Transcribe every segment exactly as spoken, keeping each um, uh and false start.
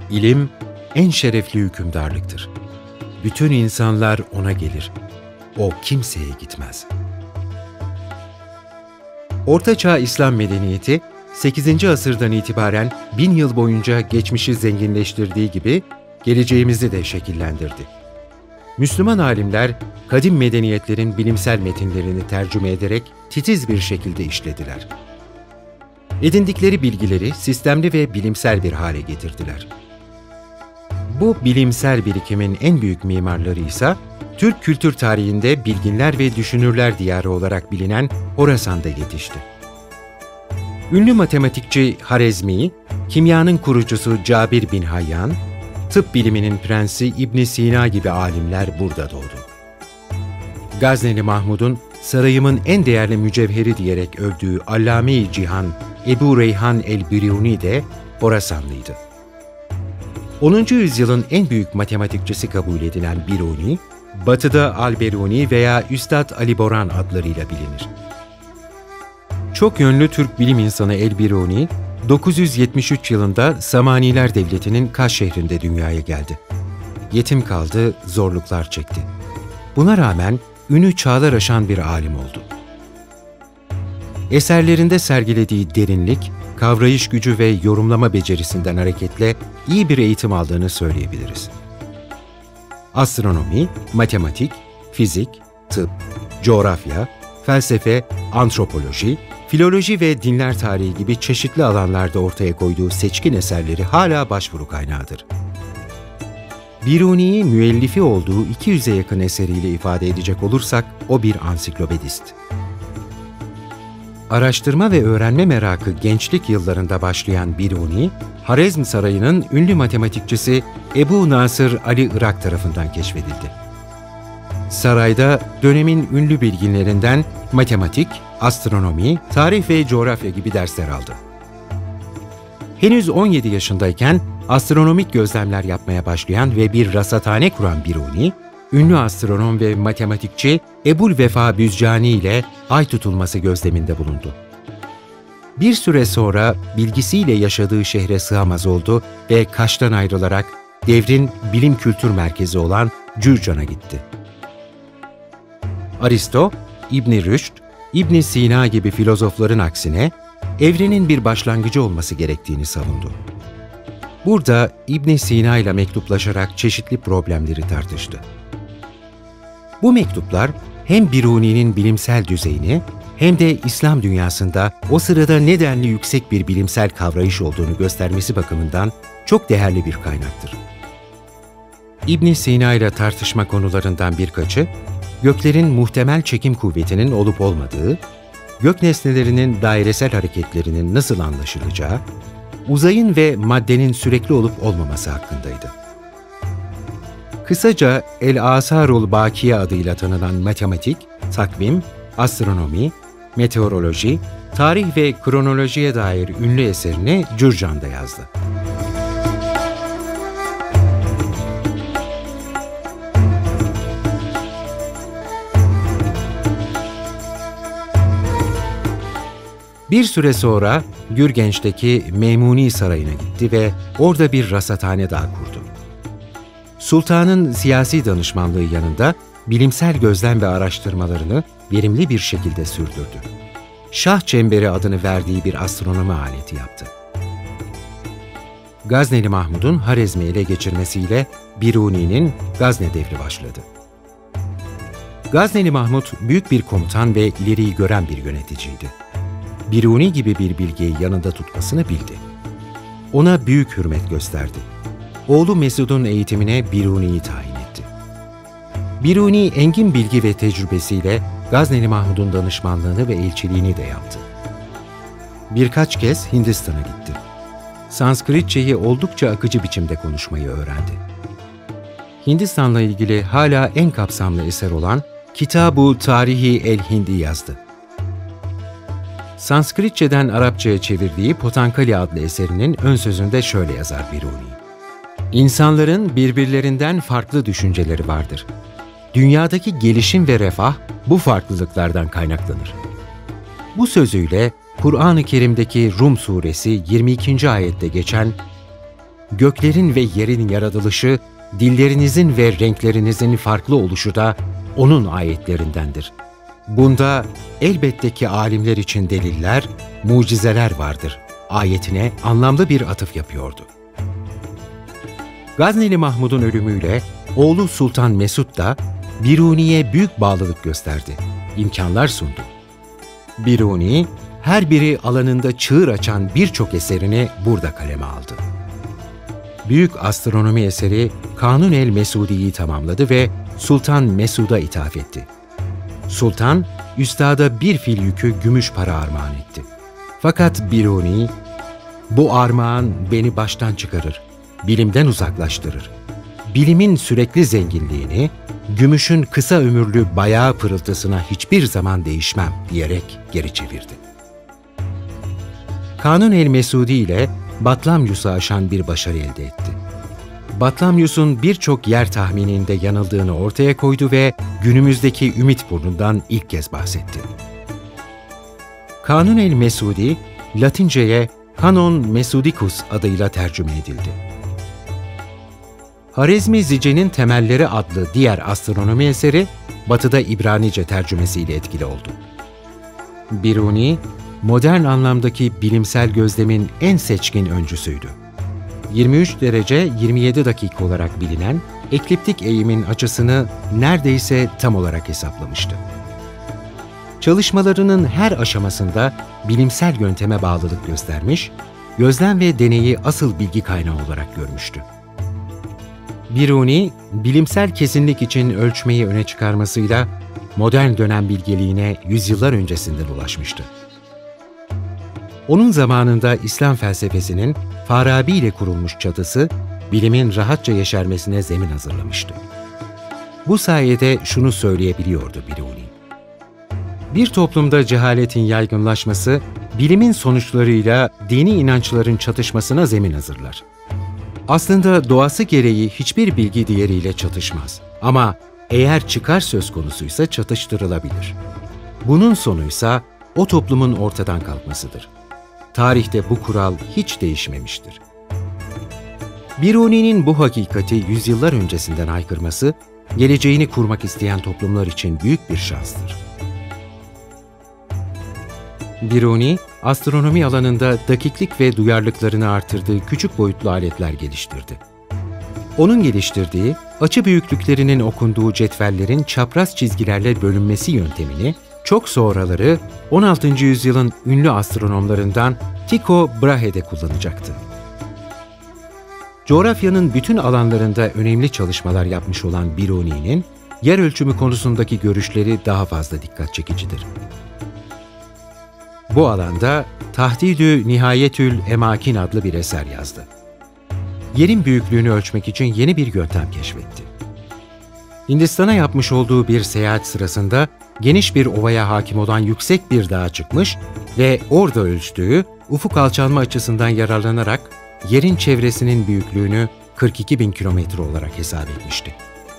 İlim, en şerefli hükümdarlıktır. Bütün insanlar ona gelir. O kimseye gitmez. Ortaçağ İslam medeniyeti, sekizinci asırdan itibaren bin yıl boyunca geçmişi zenginleştirdiği gibi geleceğimizi de şekillendirdi. Müslüman alimler, kadim medeniyetlerin bilimsel metinlerini tercüme ederek titiz bir şekilde işlediler. Edindikleri bilgileri sistemli ve bilimsel bir hale getirdiler. Bu bilimsel birikimin en büyük mimarları ise Türk kültür tarihinde bilginler ve düşünürler diyarı olarak bilinen Horasan'da yetişti. Ünlü matematikçi Harezmi, kimyanın kurucusu Cabir bin Hayyan, tıp biliminin prensi İbn Sina gibi alimler burada doğdu. Gazneli Mahmud'un sarayımın en değerli mücevheri diyerek övdüğü Allame-i Cihan Ebu Reyhan el-Biruni de Horasanlıydı. onuncu yüzyılın en büyük matematikçisi kabul edilen Biruni, Batı'da Al-Beruni veya Üstad Ali Boran adlarıyla bilinir. Çok yönlü Türk bilim insanı el-Biruni, dokuz yüz yetmiş üç yılında Samaniler Devleti'nin Kaş şehrinde dünyaya geldi. Yetim kaldı, zorluklar çekti. Buna rağmen ünü çağlar aşan bir alim oldu. Eserlerinde sergilediği derinlik, kavrayış gücü ve yorumlama becerisinden hareketle iyi bir eğitim aldığını söyleyebiliriz. Astronomi, matematik, fizik, tıp, coğrafya, felsefe, antropoloji, filoloji ve dinler tarihi gibi çeşitli alanlarda ortaya koyduğu seçkin eserleri hala başvuru kaynağıdır. Biruni'yi müellifi olduğu iki yüze yakın eseriyle ifade edecek olursak, o bir ansiklopedist. Araştırma ve öğrenme merakı gençlik yıllarında başlayan Biruni, Harezm Sarayı'nın ünlü matematikçisi Ebu Nasır Ali Irak tarafından keşfedildi. Sarayda dönemin ünlü bilginlerinden matematik, astronomi, tarih ve coğrafya gibi dersler aldı. Henüz on yedi yaşındayken astronomik gözlemler yapmaya başlayan ve bir rasathane kuran Biruni, ünlü astronom ve matematikçi Ebul Vefa Büzcani ile ay tutulması gözleminde bulundu. Bir süre sonra bilgisiyle yaşadığı şehre sığamaz oldu ve Kaş'tan ayrılarak devrin bilim kültür merkezi olan Cürcan'a gitti. Aristo, İbn-i Rüşd, İbn Sina gibi filozofların aksine evrenin bir başlangıcı olması gerektiğini savundu. Burada İbn Sina ile mektuplaşarak çeşitli problemleri tartıştı. Bu mektuplar hem Biruni'nin bilimsel düzeyini hem de İslam dünyasında o sırada nedenli yüksek bir bilimsel kavrayış olduğunu göstermesi bakımından çok değerli bir kaynaktır. İbn Sina ile tartışma konularından birkaçı, göklerin muhtemel çekim kuvvetinin olup olmadığı, gök nesnelerinin dairesel hareketlerinin nasıl anlaşılacağı, uzayın ve maddenin sürekli olup olmaması hakkındaydı. Kısaca El-Asarul Bakiye adıyla tanınan matematik, takvim, astronomi, meteoroloji, tarih ve kronolojiye dair ünlü eserini Cürcan'da yazdı. Bir süre sonra Gürgenç'teki Memuni Sarayı'na gitti ve orada bir rasathane daha kurdu. Sultanın siyasi danışmanlığı yanında bilimsel gözlem ve araştırmalarını verimli bir şekilde sürdürdü. Şah Çemberi adını verdiği bir astronomi aleti yaptı. Gazneli Mahmud'un Harezm'i ele geçirmesiyle Biruni'nin Gazne devri başladı. Gazneli Mahmud büyük bir komutan ve ileriyi gören bir yöneticiydi. Biruni gibi bir bilgiyi yanında tutmasını bildi. Ona büyük hürmet gösterdi. Oğlu Mesud'un eğitimine Biruni'yi tayin etti. Biruni engin bilgi ve tecrübesiyle Gazneli Mahmud'un danışmanlığını ve elçiliğini de yaptı. Birkaç kez Hindistan'a gitti. Sanskritçeyi oldukça akıcı biçimde konuşmayı öğrendi. Hindistan'la ilgili hala en kapsamlı eser olan Kitab-ı Tarihi el-Hindi yazdı. Sanskritçeden Arapçaya çevirdiği Potankali adlı eserinin ön sözünde şöyle yazar Biruni: İnsanların birbirlerinden farklı düşünceleri vardır. Dünyadaki gelişim ve refah bu farklılıklardan kaynaklanır. Bu sözüyle Kur'an-ı Kerim'deki Rum suresi yirmi ikinci ayette geçen göklerin ve yerin yaratılışı, dillerinizin ve renklerinizin farklı oluşu da O'nun ayetlerindendir. Bunda elbette ki alimler için deliller, mucizeler vardır. Ayetine anlamlı bir atıf yapıyordu. Gazneli Mahmud'un ölümüyle oğlu Sultan Mesud da Biruni'ye büyük bağlılık gösterdi, imkanlar sundu. Biruni, her biri alanında çığır açan birçok eserini burada kaleme aldı. Büyük astronomi eseri Kanun el Mesudi'yi tamamladı ve Sultan Mesud'a ithaf etti. Sultan, üstada bir fil yükü gümüş para armağan etti. Fakat Biruni, "Bu armağan beni baştan çıkarır, bilimden uzaklaştırır. Bilimin sürekli zenginliğini, gümüşün kısa ömürlü bayağı pırıltısına hiçbir zaman değişmem" diyerek geri çevirdi. Kanun el Mesudi ile Batlamyus'u aşan bir başarı elde etti. Batlamyus'un birçok yer tahmininde yanıldığını ortaya koydu ve günümüzdeki Ümit Burnu'ndan ilk kez bahsetti. Kanun el Mesudi, Latince'ye Canon Mesudicus adıyla tercüme edildi. Harezmi Zice'nin Temelleri adlı diğer astronomi eseri, Batı'da İbranice tercümesiyle etkili oldu. Biruni, modern anlamdaki bilimsel gözlemin en seçkin öncüsüydü. yirmi üç derece yirmi yedi dakika olarak bilinen ekliptik eğimin açısını neredeyse tam olarak hesaplamıştı. Çalışmalarının her aşamasında bilimsel yönteme bağlılık göstermiş, gözlem ve deneyi asıl bilgi kaynağı olarak görmüştü. Biruni, bilimsel kesinlik için ölçmeyi öne çıkarmasıyla modern dönem bilgeliğine yüzyıllar öncesinden ulaşmıştı. Onun zamanında İslam felsefesinin Farabi ile kurulmuş çatısı, bilimin rahatça yeşermesine zemin hazırlamıştı. Bu sayede şunu söyleyebiliyordu Biruni: "Bir toplumda cehaletin yaygınlaşması, bilimin sonuçlarıyla dini inançların çatışmasına zemin hazırlar. Aslında doğası gereği hiçbir bilgi diğeriyle çatışmaz. Ama eğer çıkar söz konusuysa çatıştırılabilir. Bunun sonuysa o toplumun ortadan kalkmasıdır. Tarihte bu kural hiç değişmemiştir." Biruni'nin bu hakikati yüzyıllar öncesinden haykırması, geleceğini kurmak isteyen toplumlar için büyük bir şanstır. Biruni, astronomi alanında dakiklik ve duyarlılıklarını artırdığı küçük boyutlu aletler geliştirdi. Onun geliştirdiği, açı büyüklüklerinin okunduğu cetvellerin çapraz çizgilerle bölünmesi yöntemini, çok sonraları on altıncı yüzyılın ünlü astronomlarından Tycho Brahe kullanacaktı. Coğrafyanın bütün alanlarında önemli çalışmalar yapmış olan Biruni'nin, yer ölçümü konusundaki görüşleri daha fazla dikkat çekicidir. Bu alanda Tahdidü Nihayetül Emakin adlı bir eser yazdı. Yerin büyüklüğünü ölçmek için yeni bir yöntem keşfetti. Hindistan'a yapmış olduğu bir seyahat sırasında geniş bir ovaya hakim olan yüksek bir dağa çıkmış ve orada ölçtüğü ufuk alçalma açısından yararlanarak yerin çevresinin büyüklüğünü kırk iki bin kilometre olarak hesap etmişti.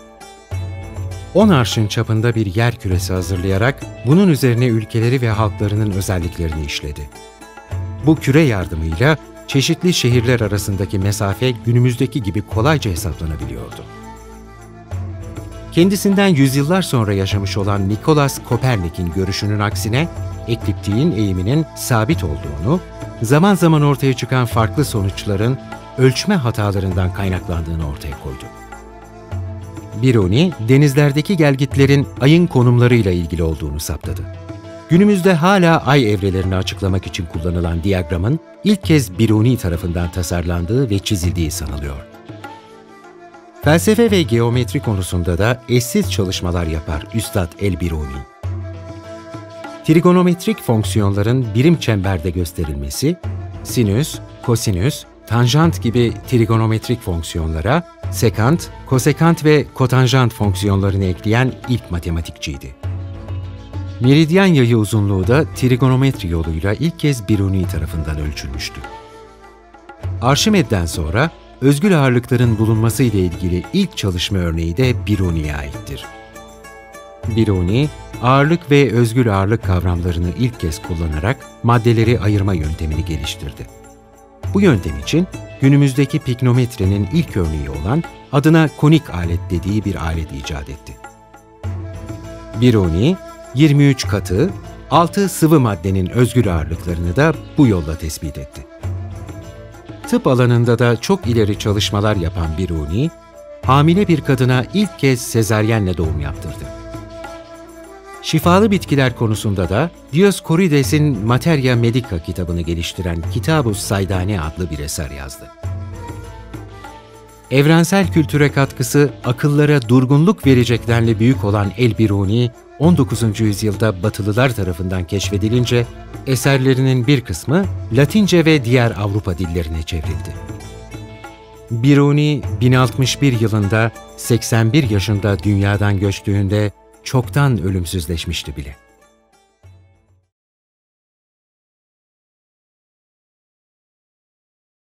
on arşın çapında bir yer küresi hazırlayarak bunun üzerine ülkeleri ve halklarının özelliklerini işledi. Bu küre yardımıyla çeşitli şehirler arasındaki mesafe günümüzdeki gibi kolayca hesaplanabiliyordu. Kendisinden yüzyıllar sonra yaşamış olan Nikolaus Kopernik'in görüşünün aksine ekliptiğin eğiminin sabit olduğunu, zaman zaman ortaya çıkan farklı sonuçların ölçme hatalarından kaynaklandığını ortaya koydu. Biruni, denizlerdeki gelgitlerin ayın konumlarıyla ilgili olduğunu saptadı. Günümüzde hala ay evrelerini açıklamak için kullanılan diyagramın ilk kez Biruni tarafından tasarlandığı ve çizildiği sanılıyor. Felsefe ve geometri konusunda da eşsiz çalışmalar yapar Üstad el-Biruni. Trigonometrik fonksiyonların birim çemberde gösterilmesi, sinüs, kosinüs, tanjant gibi trigonometrik fonksiyonlara sekant, kosekant ve kotanjant fonksiyonlarını ekleyen ilk matematikçiydi. Meridyen yayı uzunluğu da trigonometri yoluyla ilk kez Biruni tarafından ölçülmüştü. Arşimed'den sonra özgül ağırlıkların bulunması ile ilgili ilk çalışma örneği de Biruni'ye aittir. Biruni, ağırlık ve özgül ağırlık kavramlarını ilk kez kullanarak maddeleri ayırma yöntemini geliştirdi. Bu yöntem için günümüzdeki piknometrenin ilk örneği olan adına konik alet dediği bir alet icat etti. Biruni, yirmi üç katı, altı sıvı maddenin özgür ağırlıklarını da bu yolla tespit etti. Tıp alanında da çok ileri çalışmalar yapan Biruni, hamile bir kadına ilk kez sezaryenle doğum yaptırdı. Şifalı bitkiler konusunda da Dioscorides'in Materia Medica kitabını geliştiren Kitab-ı Saydane adlı bir eser yazdı. Evrensel kültüre katkısı akıllara durgunluk verecek denli büyük olan El-Biruni, on dokuzuncu yüzyılda Batılılar tarafından keşfedilince eserlerinin bir kısmı Latince ve diğer Avrupa dillerine çevrildi. Biruni, bin altmış bir yılında seksen bir yaşında dünyadan göçtüğünde çoktan ölümsüzleşmişti bile.